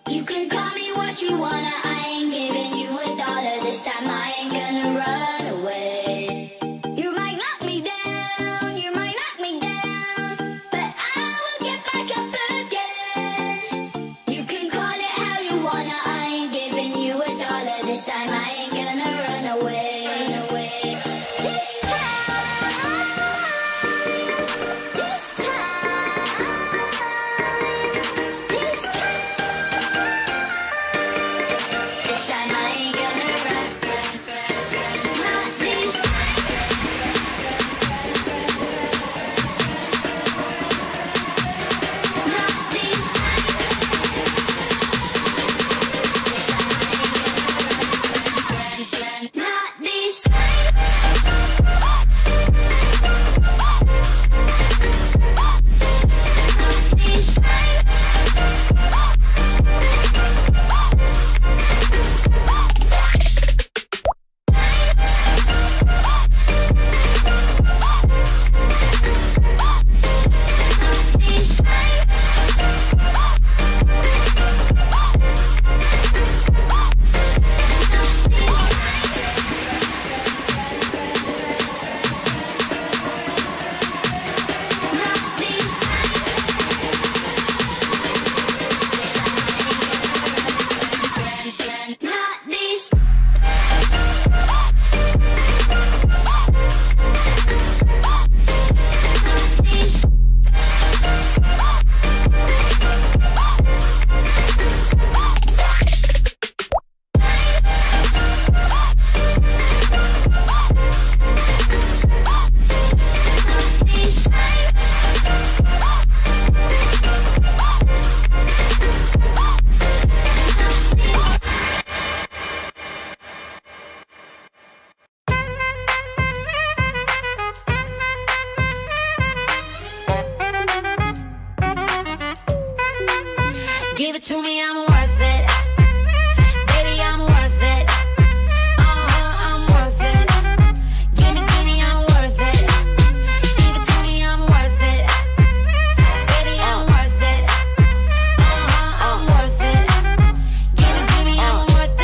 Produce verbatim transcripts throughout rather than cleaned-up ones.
You can call me what you wanna, I ain't giving you a dollar. This time I ain't gonna run away. You might knock me down, you might knock me down, but I will get back up again. You can call it how you wanna, I ain't giving you a dollar. This time I ain't gonna run away. Run away. This time, this time, this time, this time I ain't gonna run. Not this time. Not this time. Not this time. Not this. Give it to me, I'm worth it. Baby, I'm worth it. Uh-huh, I'm worth it. Give me, give me, I'm worth it. Give it to me, I'm worth it. Baby, I'm worth it. Uh-huh, I'm worth it. Give me, give me, I'm worth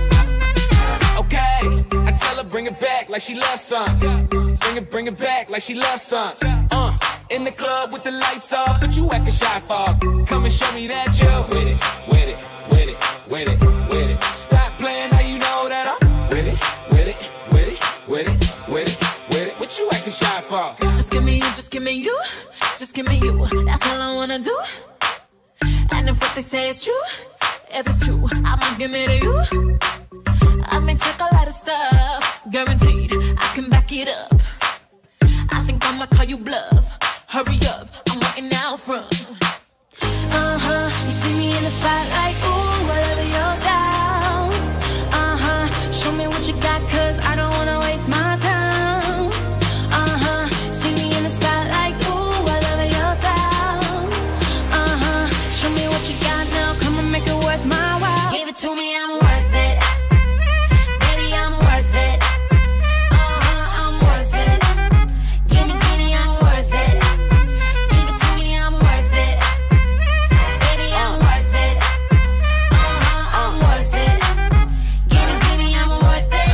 it. Okay, I tell her bring it back like she loves some. Bring it, bring it back like she loves some. Uh, in the club with the lights off, but you acting shy for. Come and show me that you're with it, with it, with it, with it, with it. Stop playing, now you know that I'm with it, with it, with it, with it, with it, with it. What you acting shy for? Just give me you, just give me you, just give me you. That's all I wanna do. And if what they say is true, if it's true, I'ma give it to you. I may take a lot of stuff, guaranteed I can back it up. I think I'ma call you bluff. Hurry up, I'm waiting out front. Uh-huh, you see me in the spotlight, ooh, I love your style. Uh-huh, show me what you got, cause I don't wanna waste my time. Uh-huh, see me in the spotlight, ooh, I love your style. Uh-huh, show me what you got now, come and make it worth my while. Give it to me, I'm worth it. Baby, I'm worth it. Uh-huh, I'm worth it. Give me, give me, I'm worth it. Give it to me, I'm worth it. Baby, I'm worth it. Uh-huh, I'm worth it. Give me, give me, I'm worth it.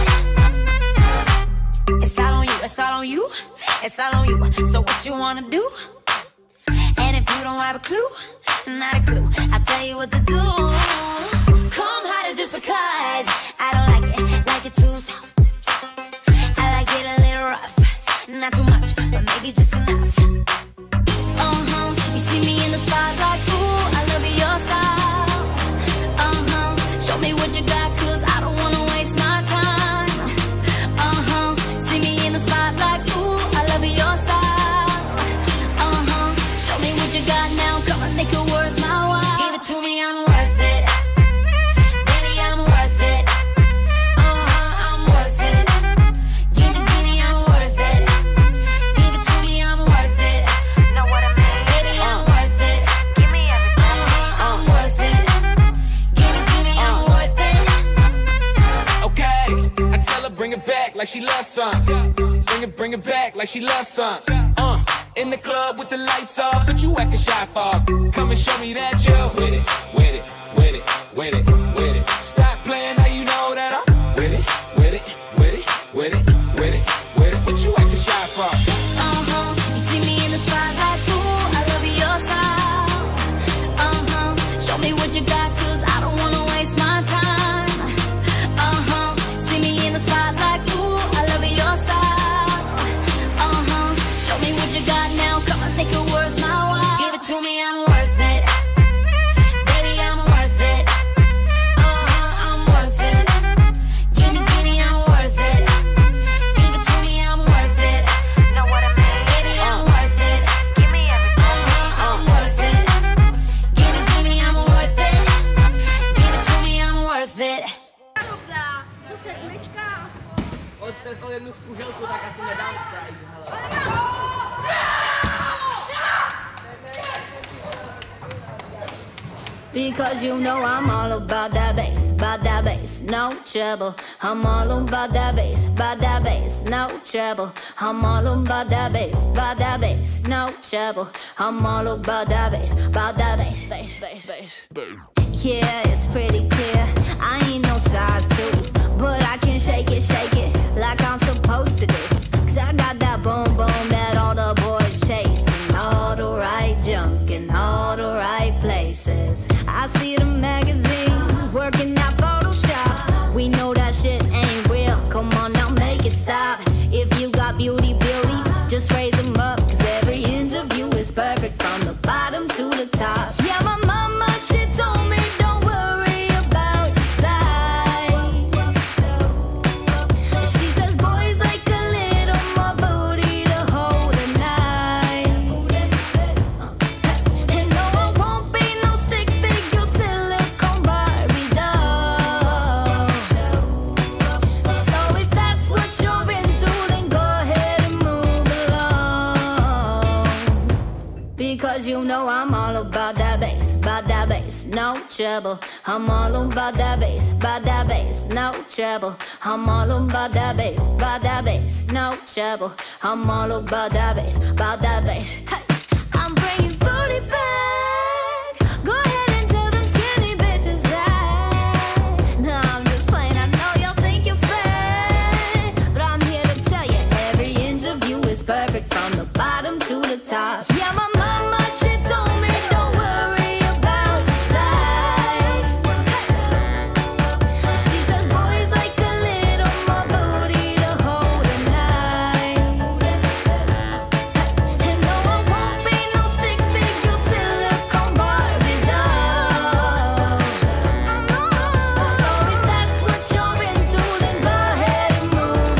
It's all on you, it's all on you, it's all on you. So what you wanna do? And if you don't have a clue, not a clue, I'll tell you what to do. Come harder just because I don't like it, like it too soft. I like it a little rough, not too much, but maybe just enough. Uh-huh, you see me in the spotlight, ooh, I love your style. Uh-huh, show me what you got, cause I don't wanna waste my time. Uh-huh, see me in the spotlight, ooh, I love your style. Uh-huh, show me what you got now, come and make it worth my while. Give it to me, I'm worth it. Baby, I'm worth it. Uh-huh, I'm worth it. Give me, give me, I'm worth it. Give it to me, I'm worth it. Know what I mean? Baby, I'm worth it. Give me everything. Uh-huh, I'm worth it. Give me, give me, I'm worth it. Okay, I tell her bring it back like she loves some. Bring it, bring it back like she loves some. Uh, in the club with the lights off, but you acting shy for. Come and show me that you're with it, with it, with it, with it, with it. Stop playing, now you know that I'm with it, with it, with it, with it, with it, with it. What you acting shy for? Uh-huh, you see me in the spotlight, ooh, I love your style. Uh-huh, show me what you got, cause I don't wanna waste my time. Uh-huh, see me in the spotlight, ooh, I love your style. Uh-huh, show me what you got now, come on, make it worth my while. Give it to me, I'm worth it. Baby, I'm worth it. Uh-huh, I'm worth it. Give me, give me, I'm worth it. Give it to me, I'm worth it. Know what I mean? Baby, I'm worth it. Give me everything. Uh-huh, I'm worth it. Give me, give me, I'm worth it. Give it to me, I'm worth it. Odtrefil jednu kuželku, tak asi nedám strike, hele. Because you know I'm all about that bass, about that bass, no trouble. I'm all about that bass, about that bass, no trouble. I'm all about that bass, about that bass, no trouble. I'm all about that bass, about that bass, bass, bass, bass. Yeah, it's pretty clear. I ain't no size two, but I can shake it, shake it like I'm supposed to do. Cause I got that boom boom that all the boys chase, and all the right junk in all the right places. I see the magazines working out Photoshop. We know that shit ain't real. Come on now, make it stop. If you got beauty, beauty, just raise them up. Cause every inch of you is perfect from the bottom to the top. Yeah, my mama, she told me don't worry about your size. She says boys like a little more booty to hold at night. And no, I won't be no stick figure silicone Barbie doll. So if that's what you're into, then go ahead and move along. Because you know I'm all about that bass, about that bass, no trouble. I'm all about that bass, about that bass, no trouble. I'm all about that bass, about that bass, no trouble. I'm all about that bass, about that bass. Hey, I'm bringing booty back. Go ahead and tell them skinny bitches that. No, I'm just playing. I know y'all think you're fat, but I'm here to tell you every inch of you is perfect from the bottom to the top. Yeah, my mama, she told me don't worry about your size. She says boys like a little more booty to hold at night. And no, I won't be no stick figure silicone Barbie doll. So if that's what you're into, then go ahead and move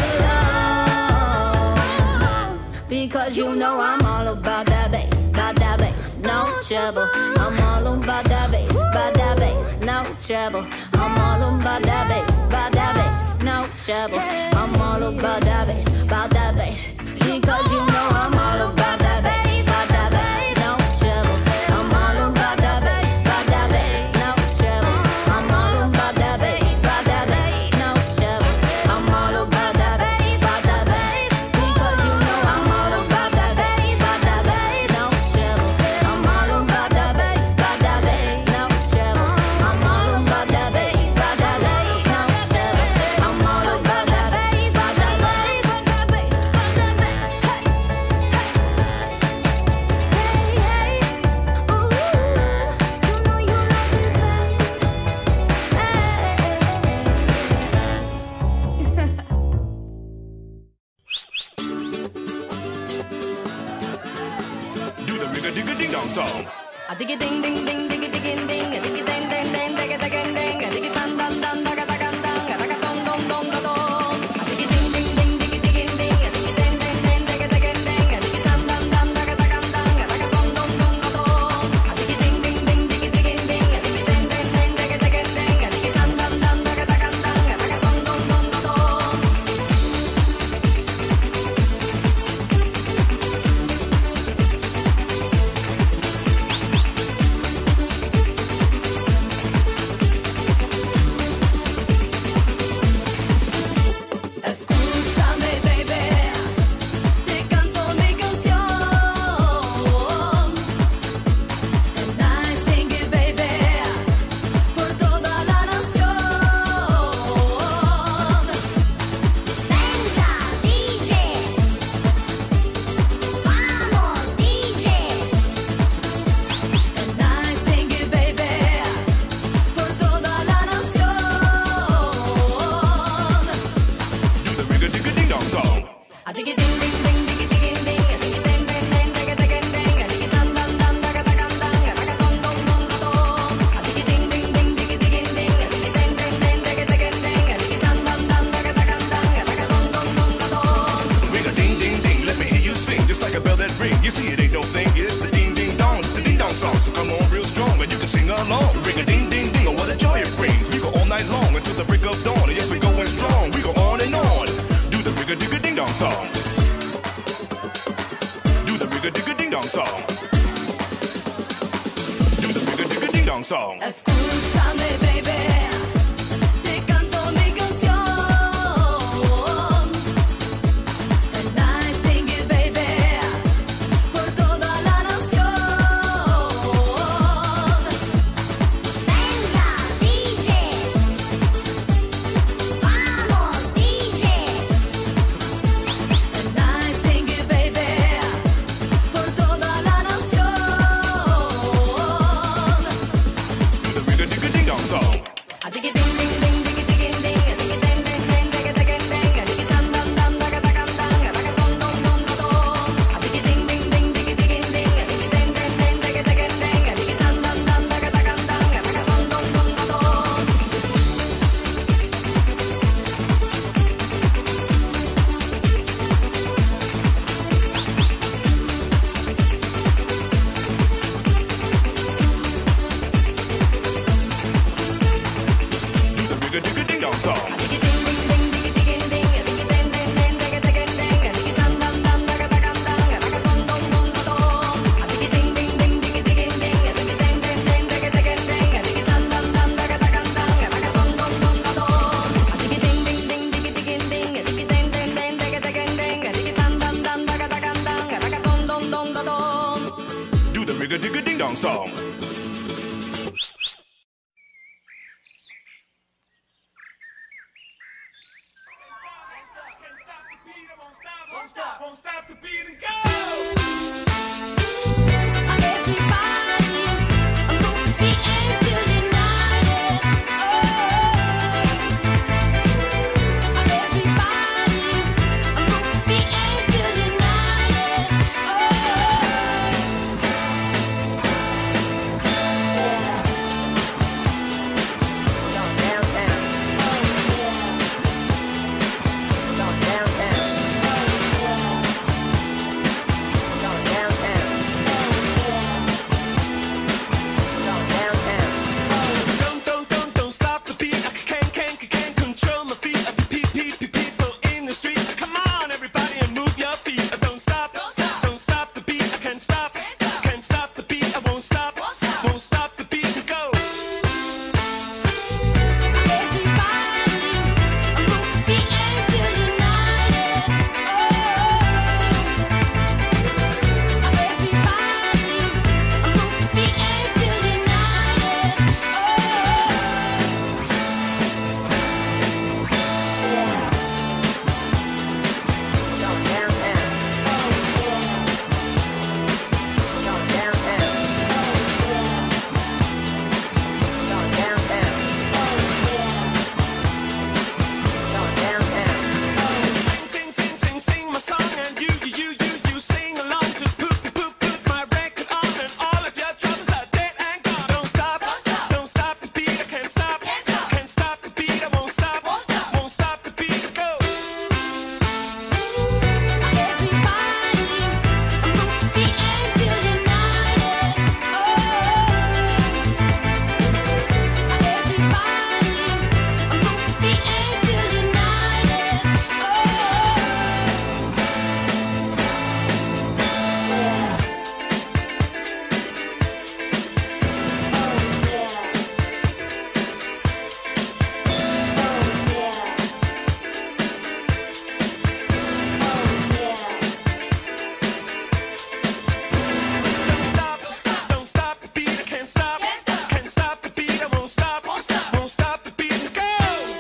along. Because you know I'm all about that bass, about that bass, no trouble. I'm all about that bass, about that bass, no trouble. I'm all about that bass, about that bass, no trouble. I'm all about that bass, about that bass. Because you know I'm all about that bass, about that bass, no trouble. I'm all about that bass, about that bass, no trouble. I'm all about that bass, about that bass, no trouble. I'm all about that bass, about that bass. Because you know I'm all about that bass, about that bass, no trouble. I'm all about that bass, about that bass, no trouble. I'm all about that bass, about that bass, no trouble. I'm all about that bass, about that bass, about that bass, about that bass. Hey, hey, hey, ooh, you know you love this bass. Do the rigga digga ding dong song. A diggy ding ding ding diggy digging ding a diggy ding ding ding diggy digging ding a diggy dun dun dun daga daga dang a daga dong dong dong dong dong a diggy ding ding ding diggy digging ding a diggy ding ding ding diggy digging ding a diggy dun dun dun daga daga dang a daga dong dong dong dong dong a diggy ding ding ding diggy digging ding a diggy ding ding ding diggy digging ding a diggy dun dun dun daga daga dang a daga dong dong dong dong dong. song. Escúchame, baby. Te canto mi canción. And I sing it, baby. Por toda la nación. Venga, D J. Vamos, D J. And I sing it, baby. Por toda la nación. The Rigga Digga Ding Dong song. I dig it ding ding ding dig it dig it ding I dig it ding ding ding dig it dig it ding I dig it dum dum dum da ga da gam dang da ga dum dum dum da dum I dig it ding ding ding dig it dig it ding I dig it ding ding ding dig it dig it ding I dig it dum dum dum da ga da gam dang da ga dum dum dum da dum Do the Rigga Digga Ding Dong song. I dig it ding ding ding dig it dig it ding I dig it ding ding ding dig it dig it ding I dig it dum dum dum da ga da gam dang da ga dum dum dum da dum I dig it ding ding ding dig it dig it ding I dig it ding ding ding dig it dig it ding I dig it dum dum dum da ga da gam dang da ga dum dum dum da dum I dig it ding ding ding dig it dig it ding I dig it ding ding ding dig it dig it ding I dig it dum dum dum da ga da gam dang da ga dum dum dum da dum Do the Rigga Digga Ding Dong song. Everybody, move the air till united. Everybody, move the air till united. Don't, don't, don't, don't stop the beat. I can't, can't, can't control my feet. I Pe- pe- pe- people in the street. Come on, everybody, and move your feet. I don't stop, don't stop the beat. I can't stop, can't stop the beat. I won't stop, won't stop the beat. To go. Everybody, move the air till united. Everybody, move the air till united. Sing, sing, sing, sing my song, and you, you, you, you, you sing along. Just put, put, put my record on, and all of your troubles are dead and gone. Don't stop, don't stop the beat. I can't stop, can't stop the beat. I won't stop, won't stop the beat. To go. Everybody, move the air till united. Everybody, move the air till united. Don't stop, don't stop the beat. I can't stop, can't stop the beat. I won't stop, won't stop the beat. To go.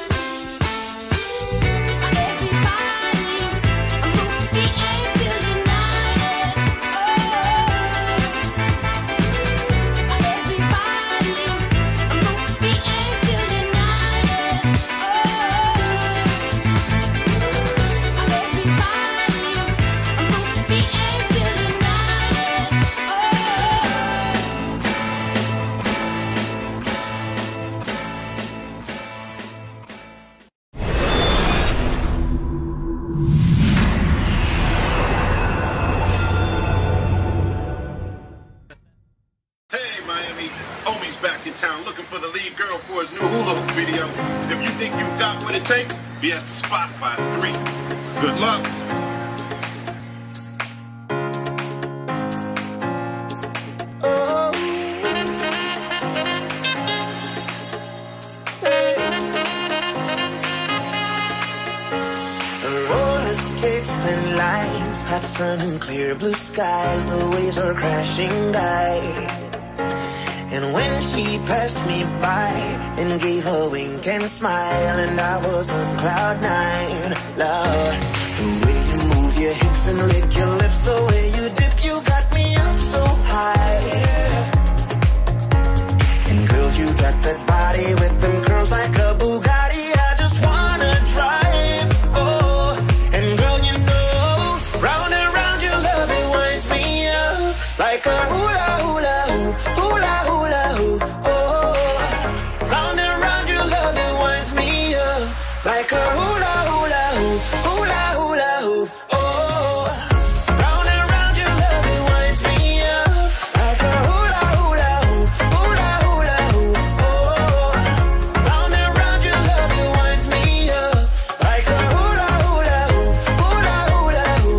Everybody, move the air till united. Everybody, move the air till united. Everybody, move the air till united. Hey Miami, Omi's back in town looking for the lead girl for his new hula hoop video. If you think you've got what it takes, be at the spot by three. Good luck. distant lights, hot sun and clear blue skies, the waves are crashing by. And when she passed me by and gave a wink and smile, and I was on cloud nine, Lord, the way you move your hips and lick your lips, the way you dip, you got me up so high. And girl, you got that body with them curls like a Bugatti, I just wanna drive, oh. And girl, you know, round and round your love, it winds me up like a hula hula hoop, hula hula hoop, oh. Round and round your love, it winds me up like a hula hula hoop, hula hula hoop, oh. Round and round your love, it winds me up like a hula hula hoop, hula hula hoop, oh. Round and round your love, it winds me up like a hula hula hoop, hula hula hoop,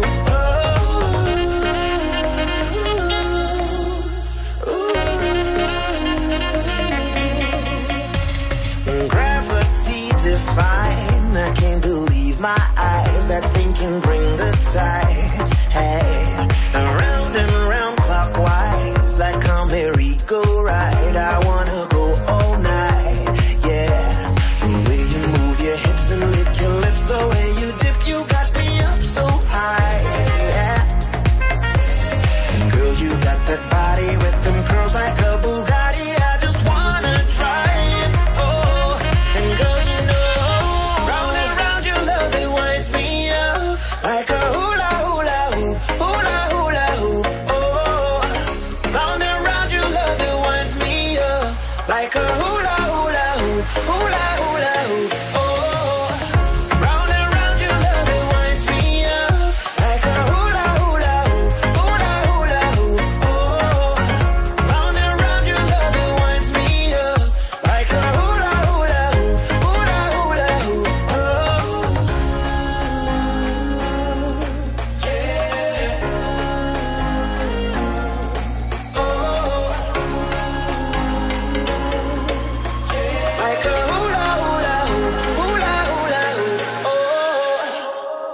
oh. Gravity define, I can't believe my eyes, that thing can bring the tide. Hey, around and round clockwise, like a merry-go-ride, I wanna go all night, yeah. The way you move your hips and lick your lips, the way you dip, you got me up so high, yeah. And girl, you got that body with them curls like a Bugatti, I just wanna drive, oh. And girl, you know, round and round your love, it winds me up like a hula hula hoop, hula hula hoop, oh. Round and round your love, it winds me up like a hula hula hoop, hula hula hoop, oh. Round and round your love, it winds me up like a hula hula hoop, hula hula hoop, oh. Round and round your love, it winds me up like a hula hula hoop, hula hula hoop, oh. Yeah. Oh. Like a hula hula hoop, hula hula hoop, oh.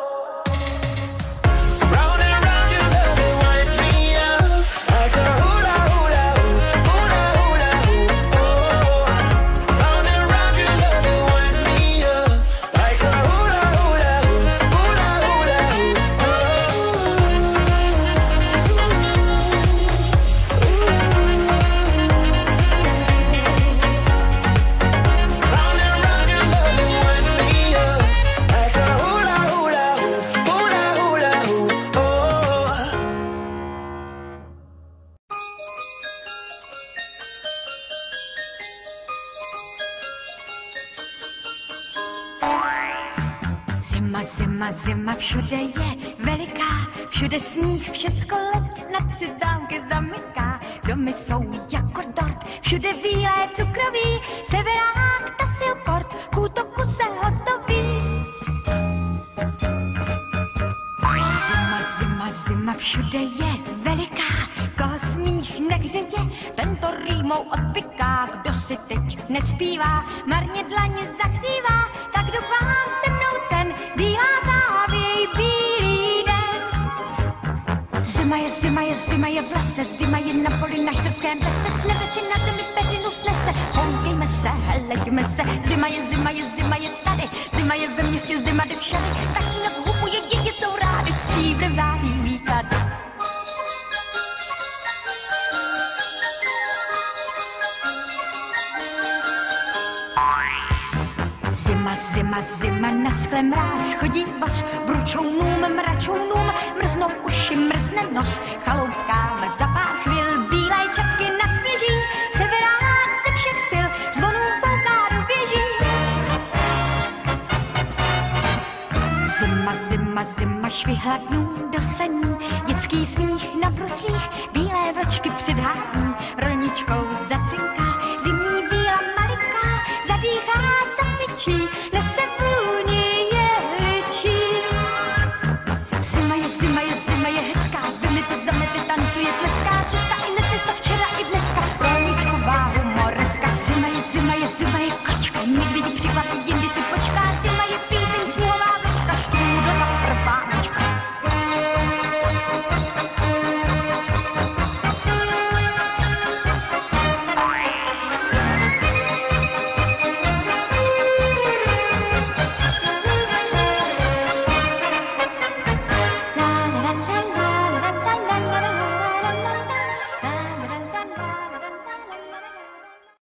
Round and round your love, it winds me up like a hula hula hoop, hula hula hoop, oh. Round and round your love, it winds me up like a hula hula hoop, hula hula hoop, Round and round your love, it winds me up like a hula hula hoop, hula hula hoop, oh. Zima, zima, zima, všude je veliká, všude sníh, všecko let na tři zámky zamyká. Domy jsou jako dort, všude bílé cukroví, severák, tasilkort, k útoku se hotoví. Zima, zima, zima, všude je veliká, koho smích nehřeje, tento rýmou odpiká. Kdo si teď nespívá, marně dlaně zahřívá, tak jdu k vám se mnou sen, bílá závěj, bílý den. Zima je, zima je, zima je v lese, zima je na poli, na štrbském peste, s nebe si na zemi peřinu snese, honkejme se, heleďme se, zima je, zima je, zima je tady, zima je ve městě, zima jde všade, tatínek hupuje, děti jsou rády, stříbrem září lítat. Zima, zima, zima, na skle mráz, chodí voz, bručounům, mračounům, mrznou uši, mrzne nos, chaloupkám za pár chvil, bílé čapky na sněží, severák ze všech sil, zvonů fouká do věží. Zima, zima, zima, švihla dnů do saní, dětský smích na bruslích, bílé vločky před hání, rolničkou